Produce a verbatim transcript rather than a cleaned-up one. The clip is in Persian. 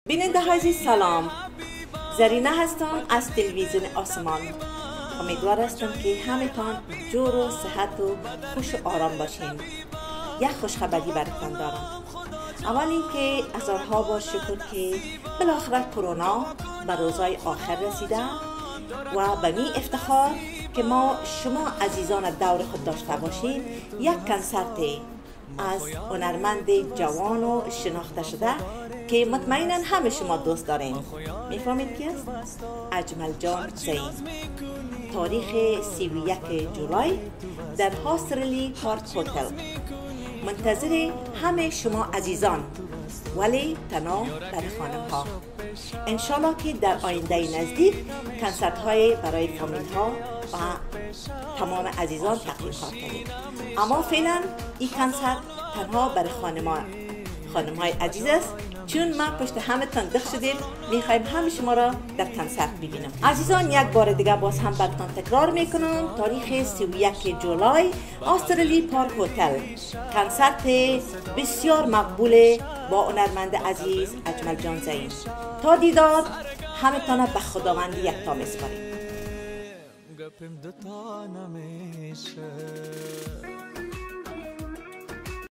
بیننده های عزیز سلام، زرینه هستم از تلویزیون آسمان. امیدوار هستم که همتان جور و صحت و خوش و آرام باشین. یک خوشخبری براتان دارم. اول اینکه هزارها بار شکر که بالاخره کرونا به روزهای آخر رسیده و به می افتخار که ما شما عزیزان دور خود داشته باشید یک کنسرت از هنرمند جوان و شناخته شده که مطمئنا همه شما دوست دارین. میفهمید کی است؟ اجمل جان زین. تاریخ سی و یک جولای در هاسترلی پارک هتل. منتظر همه شما عزیزان، ولی تنها برای خانم ها. انشالله که در آینده نزدیک کنسرت های برای فامیل ها و تمام عزیزان تقدیم خواهد کنیم. اما فعلا این کنسرت تنها برای خانم ها خانم های عزیز است، چون ما پشت همتان دق شدیم. میخوایم همه شما را در کنسرت ببینم. عزیزان، یک بار دیگه باز هم براتون تکرار میکنم، تاریخ سی و یک جولای استرالی پارک هتل، کنسرت بسیار مقبول با هنرمند عزیز اجمل جان زین. تا دیدار، همتان به خداوند یکتا میسپاریم.